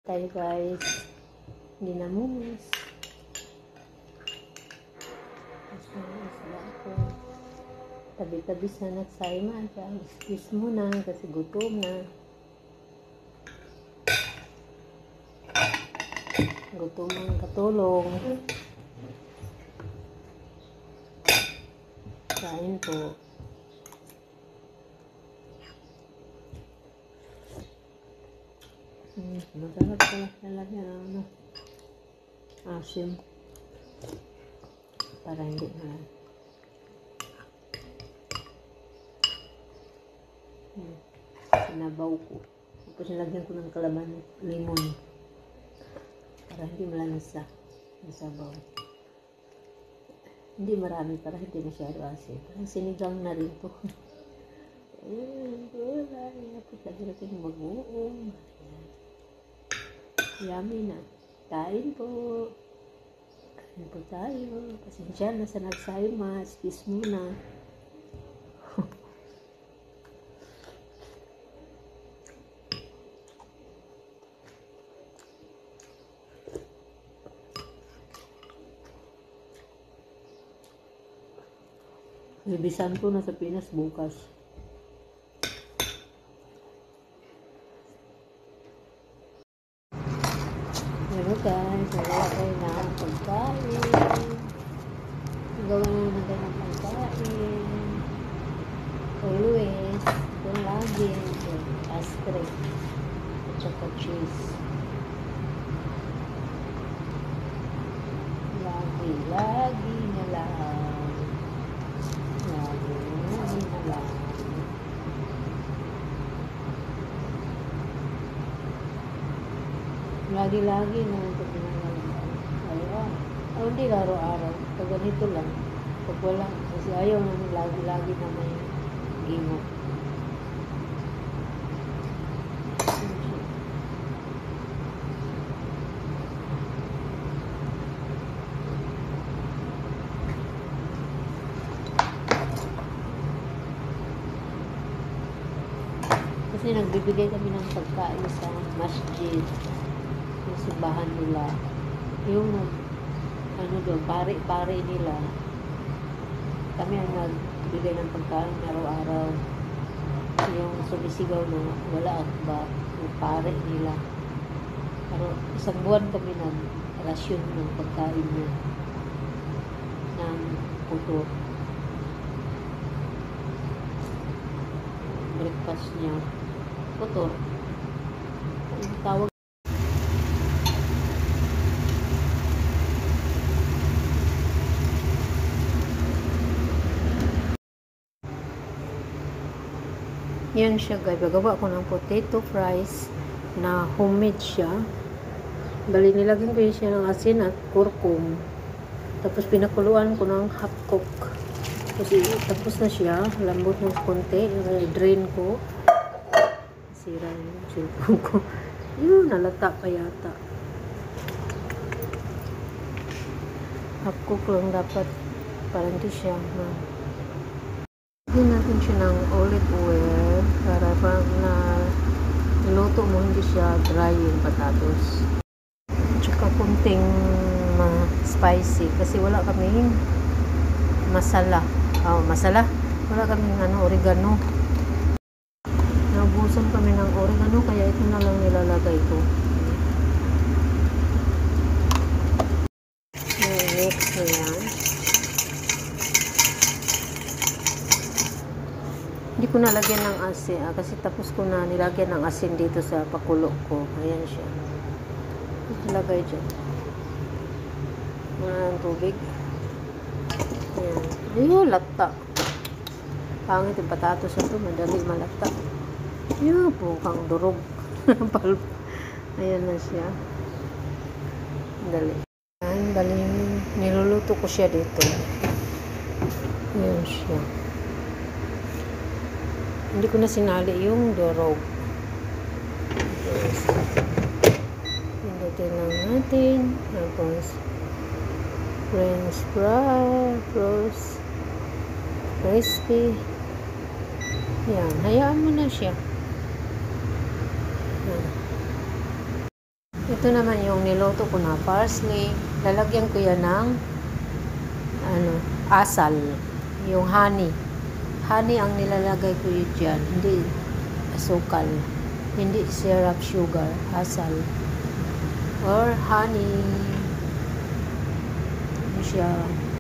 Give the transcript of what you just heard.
Tayo guys, ginamumos. Tapos na isla ko. Tabi-tabi sa nagsayma. Excuse mo na kasi gutom na. Gutom ang katulong. Kain po. Masarap pala talaga ano, asim para hindi na sinabaw ko. Tapos nilagyan ko ng kalaman, limon para hindi malansa yung sabaw. Hindi marami para hindi masyado asim. Parang sinigang na rin po. Tapos lagi natin mag-uong. Yummy na. Kain po. Kain po tayo. Pasensya na sa nagsayma. Excuse muna. Ibisan ko na sa Pinas bukas. Hello guys, wala kayo na pagkain. Gawa na naman tayo ng pagkain. Always, ito lagi. Astre. At saka cheese. Lagi na lang. Lagi na lang. Lagi-lagi na ito pinangalan. Ayaw. Oh, hindi araw-araw. Pag ganito lang. Pag wala. Kasi ayaw namin lagi-lagi na may gimo. Kasi nagbibigay kami ng pagkain sa masjid. Yung simbahan nila. Yung ano doon, pare-pare nila. Kami ang nagbigay ng pagkain araw-araw. Yung sumisigaw na wala akba, yung pare nila. Pero isang buwan kami ng rasyon ng pagkain niya. Ng puto. Breakfast niya. Puto. Ang tawag. Yan siya guys, gagawa ko ng potato fries na homemade siya. Bali nilagyan ko siya ng asin at kurkum. Tapos pinakuluan ko ng half cook. Tapos na siya, lambot ng konti, drain ko. Sira yung cellphone ko. Yun, nalata pa yata. Half cook lang dapat para hindi siya Lagyan natin siya ng olive oil para pag niluto mo hindi siya dry yung patatos. Tsaka kunting spicy kasi wala kaming masala. Masala. Wala kaming oregano. Naubusan kami ng oregano kaya ito na lang nilalagay ko. Mix na yan. Hindi ko nalagyan ng asin kasi tapos ko na nilagyan ng asin dito sa pakulo ko. Ayan siya. Ilagay dyan. Ang tubig. Ayan. Ayun, lata. Pangit yung patatos ito. Madali malata. Ayun, pukang durog. Ayan na siya. Dali. Ayan, dali. Niluluto ko siya dito. Ayan siya. Hindi ko na sinali yung durog. Pindutin lang natin. Tapos, french fries, crispy. Yan, hayaan mo na siya. Yan. Ito naman yung niluto ko na parsley. Lalagyan ko yan ng asal. Yung honey. Honey ang nilalagay ko yun dyan. Hindi asukal. Hindi syrup sugar. Asal. Or honey. Ano siya?